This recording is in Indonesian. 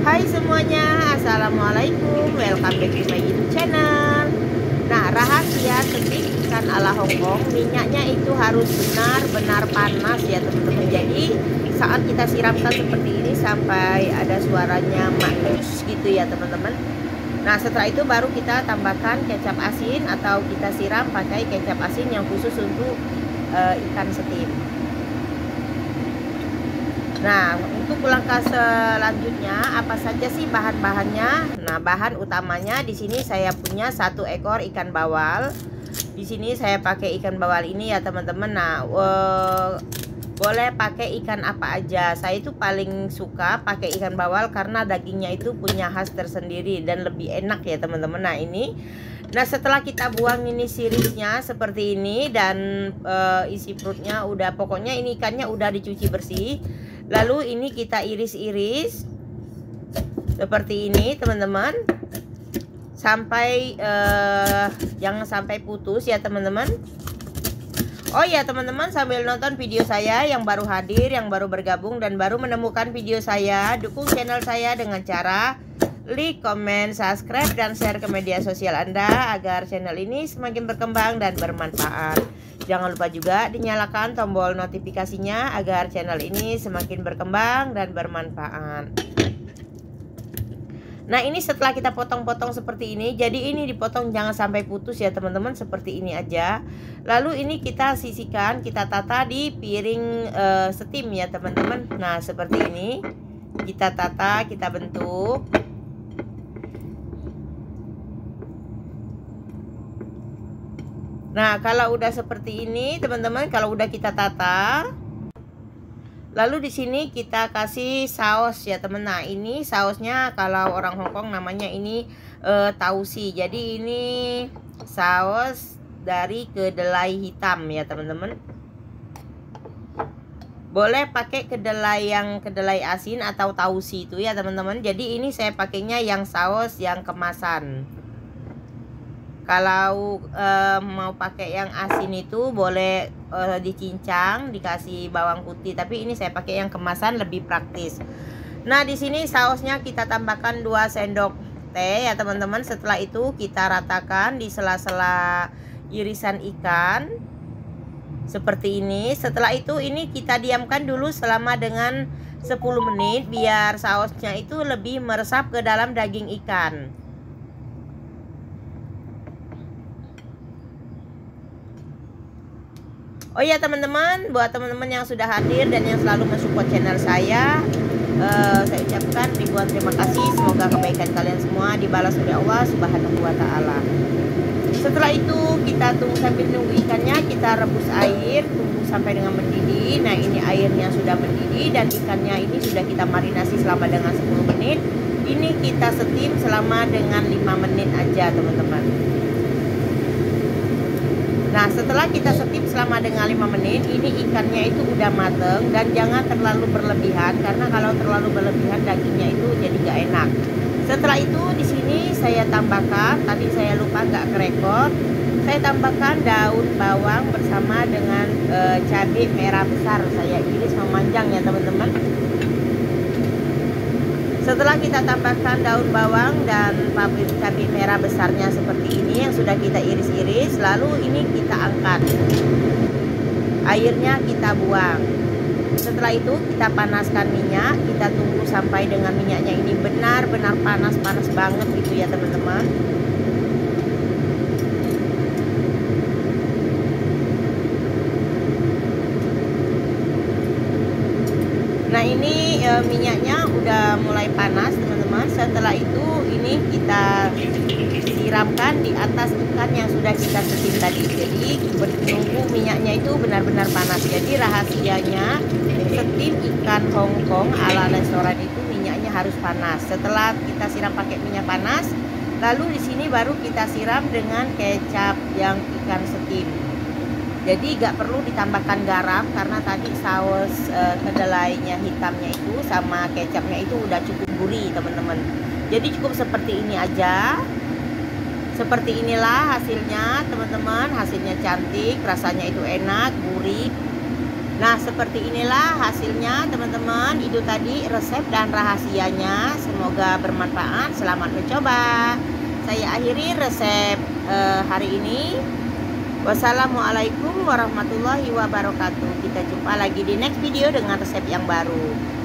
Hai semuanya, assalamualaikum, welcome back to my YouTube channel. Nah, rahasia setik ikan ala Hongkong, minyaknya itu harus benar-benar panas ya teman-teman. Jadi saat kita siramkan seperti ini sampai ada suaranya manis gitu ya teman-teman. Nah, setelah itu baru kita tambahkan kecap asin atau kita siram pakai kecap asin yang khusus untuk ikan setim. Nah, untuk langkah selanjutnya apa saja sih bahan-bahannya? Nah, bahan utamanya di sini saya punya 1 ekor ikan bawal. Di sini saya pakai ikan bawal ini ya teman-teman. Nah, boleh pakai ikan apa aja. Saya itu paling suka pakai ikan bawal karena dagingnya itu punya khas tersendiri dan lebih enak ya teman-teman. Nah, ini. Nah, setelah kita buang ini siripnya seperti ini dan isi perutnya udah, pokoknya ini ikannya udah dicuci bersih. Lalu ini kita iris-iris seperti ini teman-teman, sampai jangan sampai putus ya teman-teman. Oh ya teman-teman, sambil nonton video saya yang baru hadir, yang baru bergabung dan baru menemukan video saya, dukung channel saya dengan cara like, comment, subscribe, dan share ke media sosial Anda agar channel ini semakin berkembang dan bermanfaat. Jangan lupa juga dinyalakan tombol notifikasinya agar channel ini semakin berkembang dan bermanfaat. Nah, ini setelah kita potong-potong seperti ini, jadi ini dipotong jangan sampai putus ya teman-teman, seperti ini aja. Lalu ini kita sisihkan, kita tata di piring steam ya teman-teman. Nah, seperti ini kita tata, kita bentuk. Nah, kalau udah seperti ini teman-teman, kalau udah kita tata, lalu di sini kita kasih saus ya teman. Nah, ini sausnya kalau orang Hongkong namanya ini tausi. Jadi ini saus dari kedelai hitam ya teman-teman. Boleh pakai kedelai yang kedelai asin atau tausi itu ya teman-teman. Jadi ini saya pakainya yang saus yang kemasan. Kalau mau pakai yang asin itu boleh dicincang, dikasih bawang putih. Tapi ini saya pakai yang kemasan, lebih praktis. Nah, di sini sausnya kita tambahkan 2 sendok teh ya teman-teman. Setelah itu kita ratakan di sela-sela irisan ikan seperti ini. Setelah itu ini kita diamkan dulu selama dengan 10 menit biar sausnya itu lebih meresap ke dalam daging ikan. Oh ya teman-teman, buat teman-teman yang sudah hadir dan yang selalu mensupport channel saya ucapkan ribuan terima kasih. Semoga kebaikan kalian semua dibalas oleh Allah Subhanahu wa Ta'ala. Setelah itu kita tunggu, sambil nunggu ikannya kita rebus air, tunggu sampai dengan mendidih. Nah, ini airnya sudah mendidih dan ikannya ini sudah kita marinasi selama dengan 10 menit. Ini kita steam selama dengan 5 menit aja teman-teman. Nah, setelah kita steam selama dengan 5 menit, ini ikannya itu udah mateng dan jangan terlalu berlebihan karena kalau terlalu berlebihan dagingnya itu jadi gak enak. Setelah itu di sini saya tambahkan, tadi saya lupa gak kerekord, saya tambahkan daun bawang bersama dengan cabai merah besar. Saya iris memanjang ya teman-teman. Setelah kita tambahkan daun bawang dan cabai merah besarnya seperti ini yang sudah kita iris-iris, lalu ini kita angkat. Airnya kita buang. Setelah itu kita panaskan minyak, kita tunggu sampai dengan minyaknya ini benar-benar panas banget gitu ya teman-teman. Nah, ini minyaknya udah mulai panas teman-teman. Setelah itu ini kita siramkan di atas ikan yang sudah kita steam tadi. Jadi menunggu minyaknya itu benar-benar panas. Jadi rahasianya steam ikan Hongkong ala restoran itu minyaknya harus panas. Setelah kita siram pakai minyak panas, lalu di sini baru kita siram dengan kecap yang ikan steam. Jadi gak perlu ditambahkan garam karena tadi saus kedelainya hitamnya itu sama kecapnya itu udah cukup gurih teman-teman. Jadi cukup seperti ini aja. Seperti inilah hasilnya teman-teman. Hasilnya cantik, rasanya itu enak, gurih. Nah, seperti inilah hasilnya teman-teman. Itu tadi resep dan rahasianya. Semoga bermanfaat. Selamat mencoba. Saya akhiri resep hari ini. Wassalamualaikum warahmatullahi wabarakatuh. Kita jumpa lagi di next video dengan resep yang baru.